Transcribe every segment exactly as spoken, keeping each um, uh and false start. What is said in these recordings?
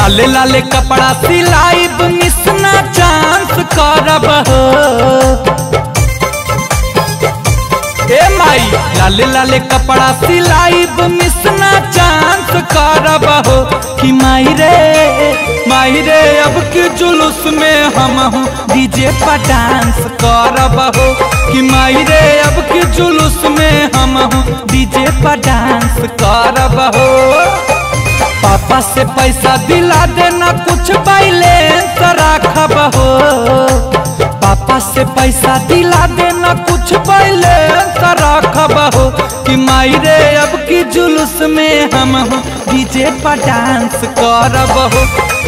लाले लाले कपड़ा सिलाइब मिसना चांस करब हो। ए माई लाले लाले कपड़ा सिलाइब मिसना चांस करब हो कि माई रे माई रे अब के जुलूस में हम हूँ डीजे पर डांस करब हो कि माई रे अब के जुलूस में हम हूँ डीजे पर डांस करब हो। पापा से पैसा दिला देना कुछ बैलेंस रखब हो। पापा से पैसा दिला देना कुछ बैलेंस रखब हो कि माई रे अब की जुलूस में हम हो डीजे पर डांस करब हो।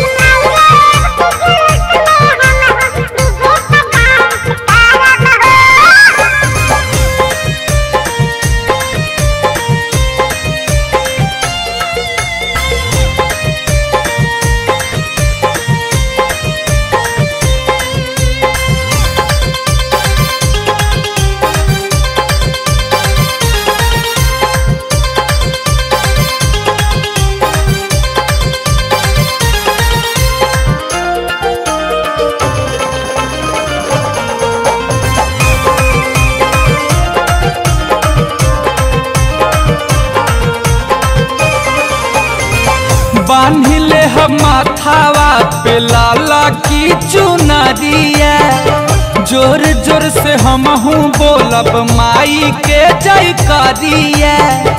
बांधिले हम माथावा पे लाला की चुनरिया जोर जोर से हम हूँ बोलब माई के जयकारिया।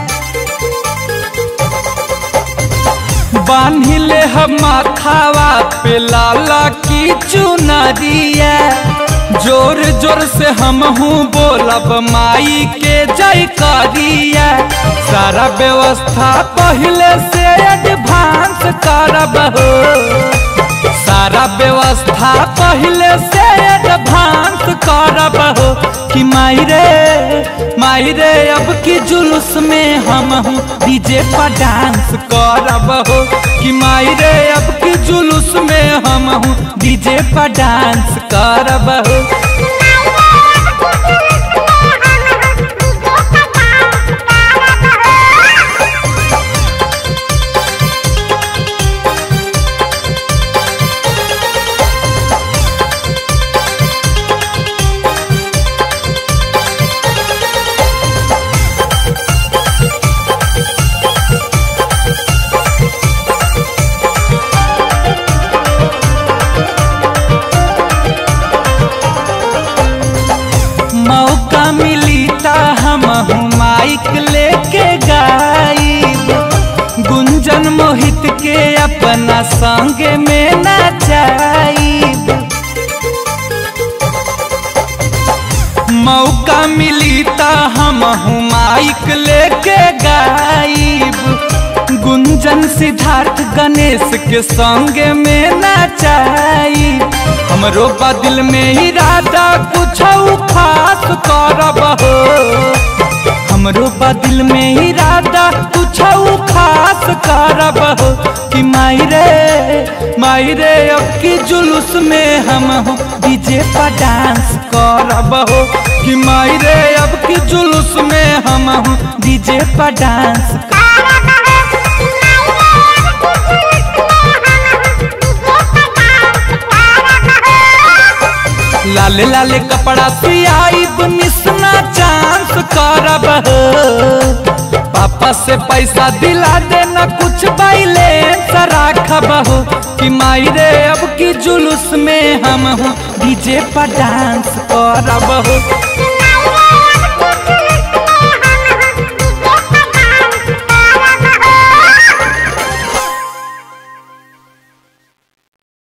बांधिले हम माथावा पे लाला की चुनरिया जोर जोर से हम हूँ बोलब माई के जयकारिया। सारा व्यवस्था पहले से एडवांस करब हो। सारा व्यवस्था पहले से एडवांस करब हो कि माई रे माई रे अब की जुलूस में हम हूँ डीजे पर डांस करब हो कि माई रे अब की जुलूस में हम हूँ डीजे पर डांस करब हो। मौका मिली ता हम हूँ माइक लेके गाइब गुंजन मोहित के अपना संग में नचाइब। मौका मिली ता हम हूँ माइक लेके गाइब गुंजन सिद्धार्थ गणेश के संग में नचाइब। हमरो बदिल में इरादा कुछ खास करब हो। हमरो बदिल में इरादा कुछ खास करब हो कि माई रे माई रे अब की जुलूस में हम हो डीजे पर डांस करब हो कि माई रे अब की जुलूस में हम हो डीजे पर डांस करब हो। लाले लाले कपड़ा सियाइब मिसना चांस करब हो। पापा से पैसा दिला देना कुछ बैलेंस रखब हो कि माई रे अब की जुलूस में हम हो डीजे पर डांस करब हो।